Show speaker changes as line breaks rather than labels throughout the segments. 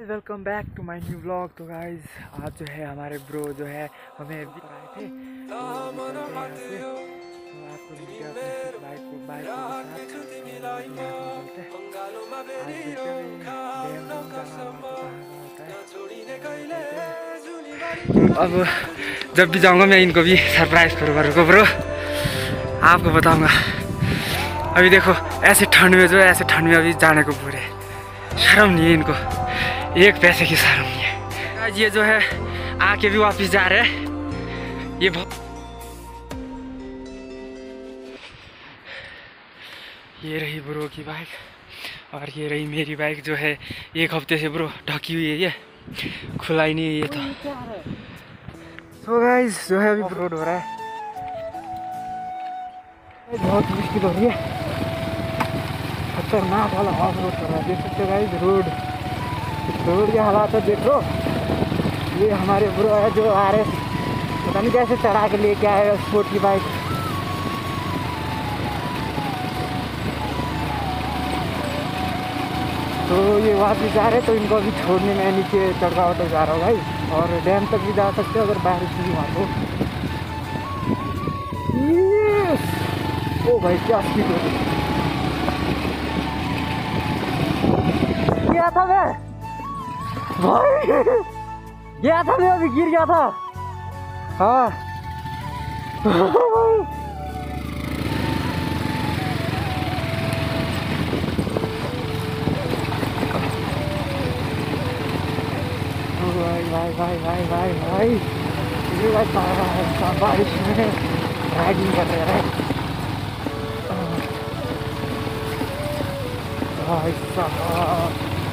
Welcome back to my new vlog. तो guys आज जो है हमारे ब्रो जो है हमें भी आए थे तो आपको मिलते हैं अपने बाइक को अब जब भी जाऊंगा मैं इनको भी सरप्राइज करूँगा ब्रो, आपको बताऊंगा। अभी देखो ऐसे ठंड में जो है ऐसे ठंड में अभी जाने को पूरे शर्म नहीं है इनको, एक पैसे की शर्म नहीं है। आज ये जो है आके भी वापस जा रहे हैं, ये बहुत ये रही ब्रो की बाइक और ये रही मेरी बाइक जो है एक हफ्ते से ब्रो ढकी हुई है, ये खुला ही नहीं है ये तो। गाइस जो है अभी रोड हो रहा है, बहुत मुश्किल हो रही है, खतरनाक वाला ऑफ रोड कर रहा है। देख सकते हो गाइस रोड के हालात है, देखो ये हमारे ब्रो है जो आ रहे, पता नहीं कैसे चढ़ा के लेके आए स्पोर्ट की बाइक। तो ये वापस जा रहे, तो इनको अभी छोड़ने में नीचे चढ़ाव तो जा रहा हूँ भाई, और डैम तक भी जा सकते हो अगर बारिश नहीं हुआ तो। ओ भाई क्या स्पीड हो गई, गया था मैं भाई, गया था मैं, अभी गिर गया था। हाँ भाई भाई भाई भाई भाई भाई ये बारिश में राइडिंग कर रहे हैं भाई साहब।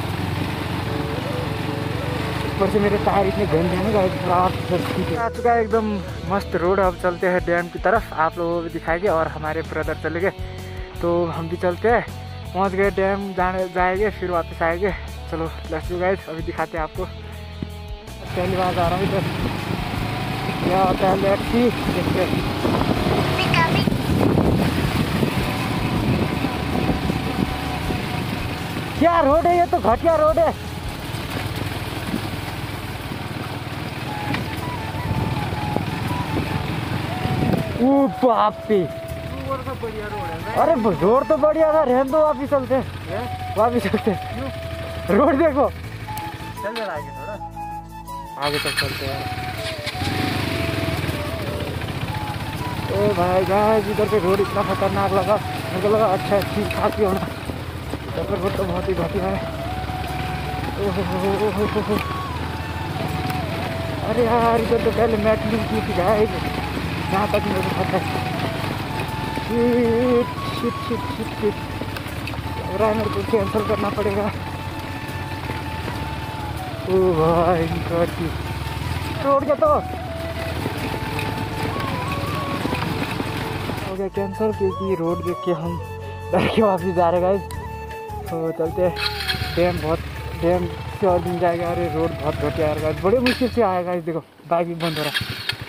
ऊपर से मेरे टायर इतने गंदे हैं ना, आ चुका है एकदम मस्त रोड। अब चलते हैं डैम की तरफ, आप लोगों को भी दिखाएंगे और हमारे ब्रदर चले गए तो हम भी चलते हैं, पहुंच गए डैम जाएंगे फिर वापस आएंगे। चलो लेट्स गो गाइस, अभी दिखाते हैं आपको। पहली बार आ रहा हूँ इधर, क्या होता है लेट्स सी, देखते हैं। क्या रोड है ये, तो घटिया रोड है। ओ बाप रे, बढ़िया रोड है। अरे रोड तो बढ़िया था, रहने दो, वापिस चलते हैं, वापिस चलते हैं। रोड देखो, चल आगे थोड़ा आगे तक चलते हैं। ओ भाई गाइस इधर पे रोड इतना खतरनाक लगा, मेरे को लगा अच्छा ठीक ठाक ही होना, इधर पर रोड तो बहुत ही घटिया है। ओहो अरे यार इधर तो पहले मेटलिंग की थी गाइस, जहाँ तक मेरे को पता है। शिट मेरे को कैंसिल करना पड़ेगा। ओ भाई रोड के तो हो गया कैंसिल, क्योंकि रोड देख के हम डर के वापस जा रहे गाइस। तो चलते डैम से और दिन जाएगा। अरे रोड बहुत घटिया है गाइस, बड़े मुश्किल से आएगा गाइस, देखो बाइक भी बंद हो रहा है।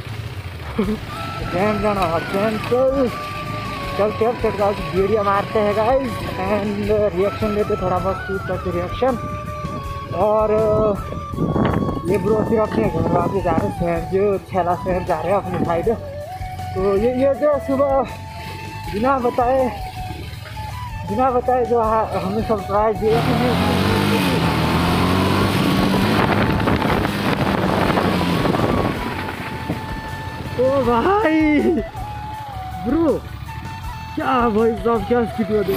डैम जाना कैंसिल, चलते अब चढ़ाव की वीडियो मारते हैं गाइस एंड रिएक्शन लेते थोड़ा बहुत शूट करके रिएक्शन। और ये ब्रो फिर अपने घर वापस जा रहे हैं, शहर जो छेला शहर जा रहे हैं अपनी साइड। तो ये जो सुबह बिना बताए जो हमें सरप्राइज दिया कि ओ भाई ब्रो क्या भाई साहब क्या स्थिति हो गई।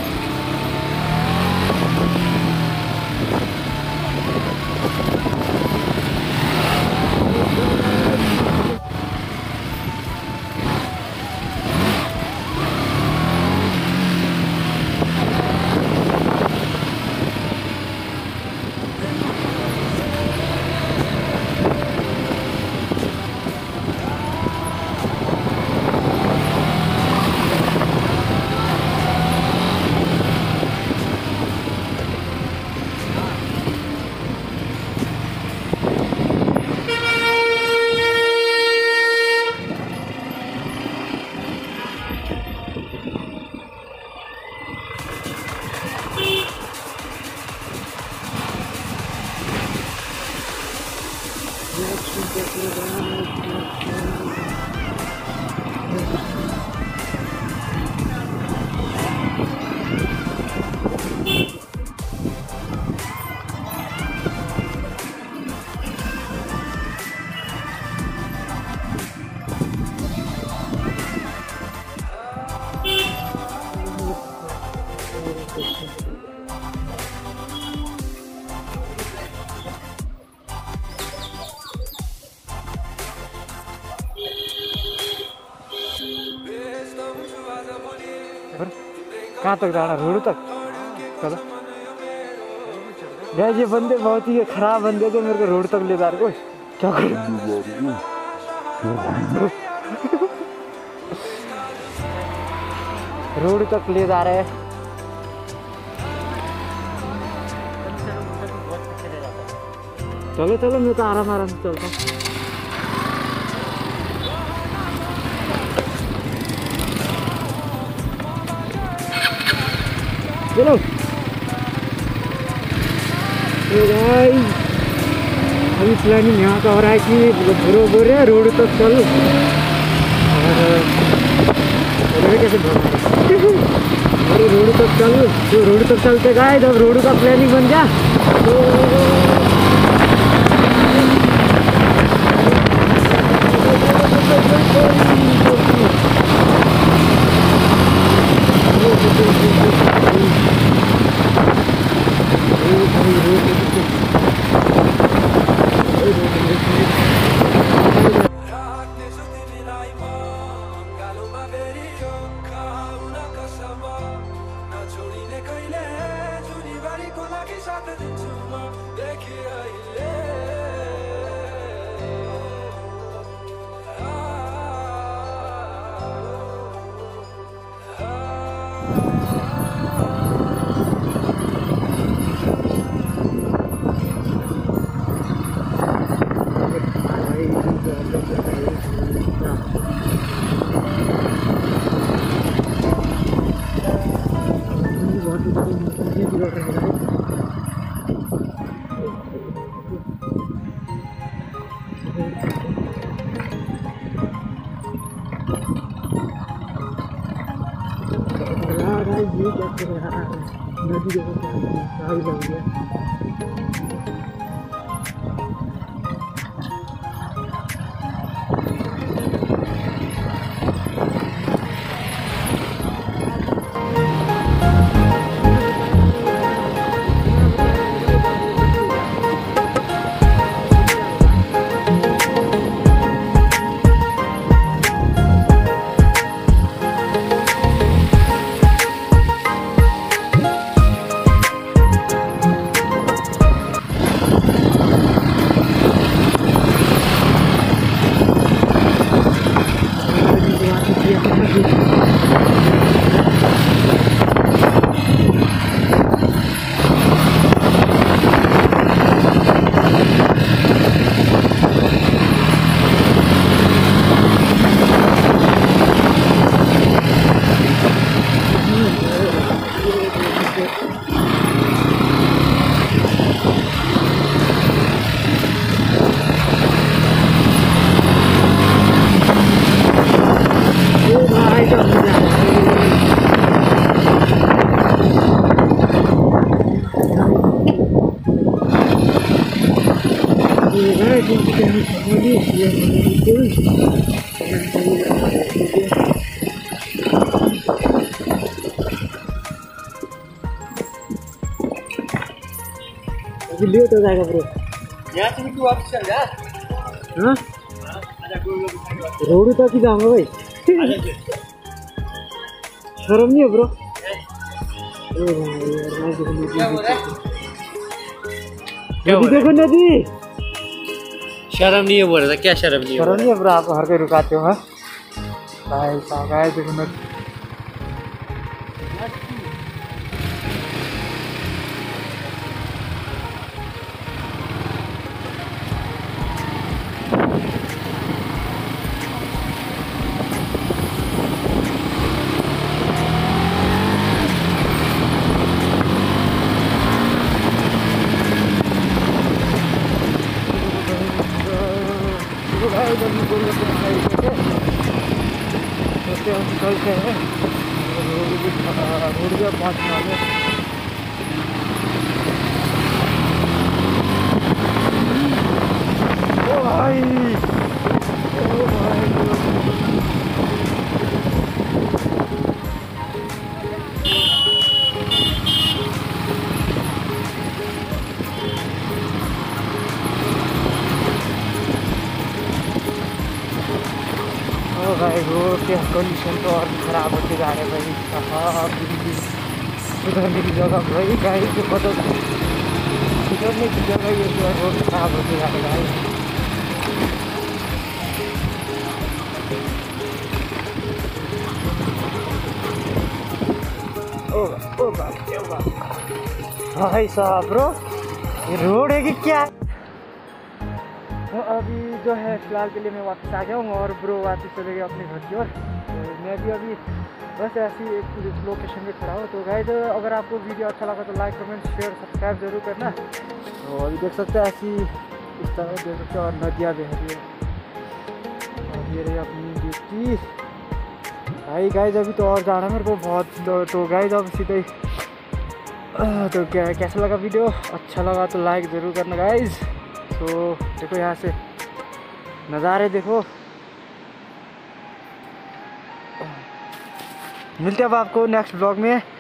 कहाँ तक जाना, रोड तक? चलो यार, ये बंदे बहुत ही खराब बंदे थे, मेरे को रोड तक ले जा रहे। क्या रोड तक ले जा रहे हैं। चलो चलो, मैं तो आराम आराम से चलता हूँ। चलो अभी प्लानिंग यहाँ का हो रहा है कि बुरो बोल रहे हैं रोड तक चलो, और कैसे रोड तक चलो, तो रोड तक चलते गए। जब रोड का प्लानिंग बन गया तो नदी लग गया। लेट हो जाएगा ब्रो। यहाँ से तू वापस चल जा। हाँ रोड तक ही जाऊंगा भाई। शर्म नहीं है ब्रो? देखो नदी,
शर्म नहीं है बोल रहा था। क्या शर्म नहीं है?
शर्म नहीं है ब्रो, आप हर कोई रुकाते हो। भाई साहब देखो नदी। इधर भी गोलगप्पे खाई थे, सोचते हम चलते हैं। रोड भी पहुँचने वाले। ओ भाई, ओ भाई, भाई रोड के कंडीशन तो और ख़राब होते जा रहे भाई साहब। सुधरने की जगह भाई, गाड़ी के बदल सुधरने की जगह ये जो है रोड ख़राब होते जा रहे भाई। ओ भाई साहब ब्रो, ये रोड है कि क्या? तो अभी जो है फ़िलहाल के लिए मैं वापस आ गया हूँ और ब्रो वापस चले गए अपने घर की ओर। तो मैं भी अभी बस ऐसी एक लोकेशन पे खड़ा हूँ। तो गाइस अगर आपको वीडियो अच्छा लगा तो लाइक कमेंट शेयर सब्सक्राइब जरूर करना। तो अभी देख सकते हैं ऐसी इस तरह देख सकते हैं और नदियाँ बह रही है और ये रही अपनी ड्यूटी भाई। गाइस अभी तो और जाना है मेरे को बहुत। तो गाइस अब सीधे तो कैसा लगा वीडियो? अच्छा लगा तो लाइक ज़रूर करना गाइस। तो देखो यहाँ से नज़ारे देखो। मिलते हैं अब आपको नेक्स्ट ब्लॉग में।